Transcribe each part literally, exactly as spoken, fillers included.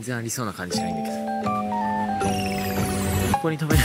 然ありそうな感じしないんだけど、ここに止める。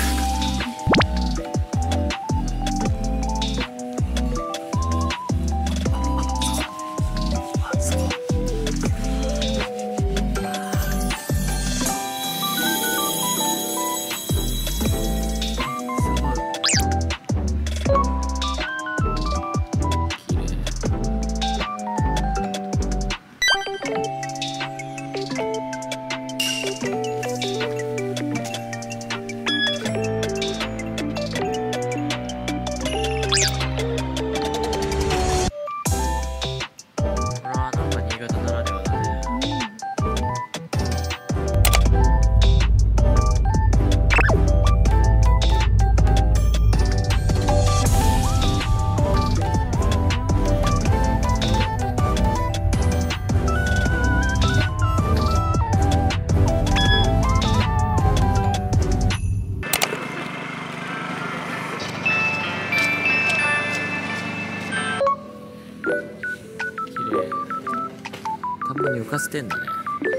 田んぼに浮かせてんだね。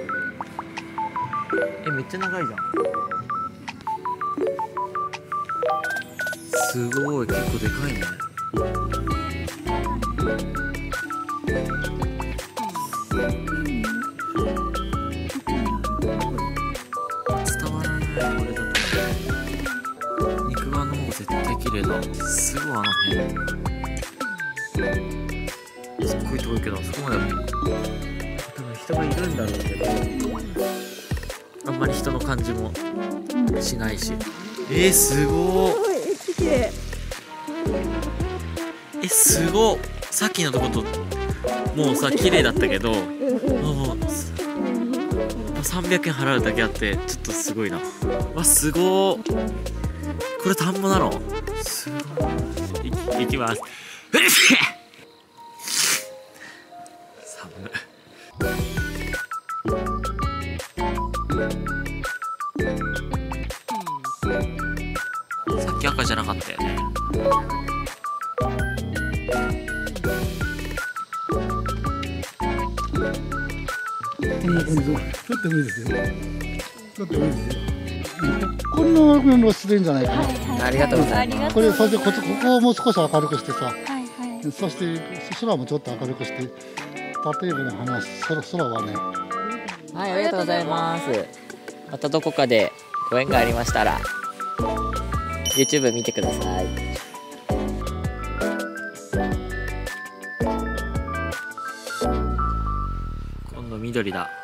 え、めっちゃ長いじゃん。すごい、結構でかいね。伝わらない、これだと。肉眼の方が絶対綺麗だ。すごい、あの辺すっごい遠いけど、あそこまで多分人がいるんだろうけど、あんまり人の感じもしないし。えー、すごー。え、すごっ。さっきのとこともうさ綺麗だったけど、もうさんびゃくえん払うだけあってちょっとすごいな。わ、すごー。これ田んぼなの？すごい。いき、いきます。寒い。さっき赤じゃなかったよね。 こんな感じで取ってもいいですよ。取ってもいいですよ。こんなのしてるんじゃないかな。 ありがとうございます。 これそれでこここをもう少し明るくしてさ、そして空もちょっと明るくして、例えばの話、空空はね。 はい、ありがとうございます。またどこかでご縁がありましたら YouTube 見てください。今度緑だ。